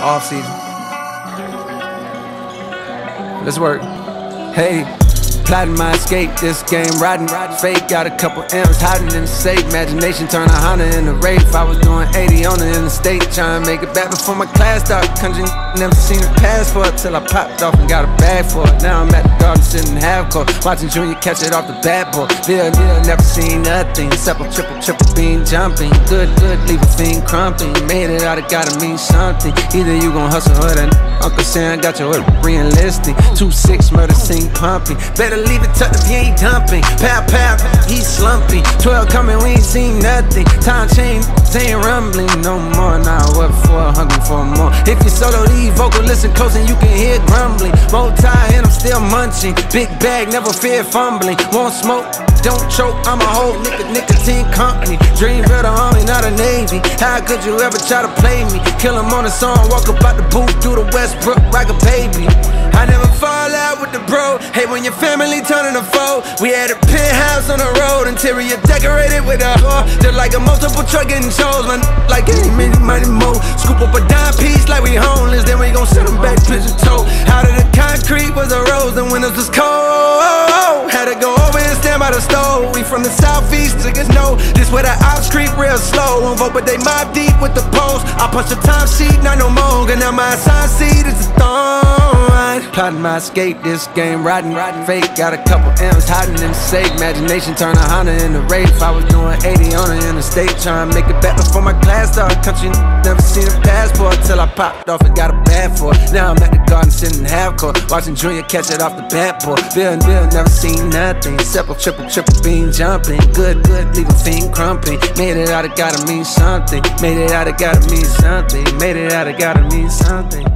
off season. Let's work. Hey. Plotting my escape, this game riding fake. Got a couple M's hiding in the safe. Imagination turn a Honda into Wraith. I was doing 80 on the interstate, trying to make it back before my class started. Country never seen a passport till I popped off and got a bag for it. Now I'm at the garden sitting half court, watching Junior catch it off the bat board. Bill never seen nothing except a triple beam jumping. Good, leave a fiend crumping. Made it out, it gotta mean something. Either you gon' hustle or that Uncle Sam got your re-enlisting. 2-6 murder scene pumping. Better leave it tucked if you ain't dumping. Pow, he slumping. 12 coming, we ain't seen nothing. Time change, ain't rumbling no more. Now what for? Hungry for more. If you solo lead vocal, listen close and you can hear grumbling. Multi and I'm still munching. Big bag, never fear fumbling. Won't smoke, don't choke. I'm a whole nicotine company. Dream builder, army, not a navy. How could you ever try to play me? Kill him on the song, walk up out the booth through the Westbrook like a baby. I never fall out with the bro. Hey, when your family turning a foe. We had a penthouse on the road, interior decorated with a whore. Just like a multiple truck getting shows, man, like any many money more. Scoop up a dime piece like we homeless, then we gon' set them back pigeon toe. Out of the concrete was a rose, the windows was cold. Had to go over and stand by the stove. We from the southeast, niggas know this where the ops creep real slow. Won't vote, but they mob deep with the post. I punch the time sheet, not no more. Cause now my assigned seat is a thorn. Plotting my escape, this game riding fake. Got a couple M's hiding in the safe. Imagination turn a Honda into Wraith. I was doing 80 on the interstate, trying to make it back before my class started. Country never seen a passport till I popped off and got a bag for it. Now I'm at the garden sitting half court, watching Junior catch it off the bat board. Bill never seen nothing except a triple beam jumping. Good, leave a fiend crumping. Made it out, it gotta mean something. Made it out, it gotta mean something. Made it out, it gotta mean something.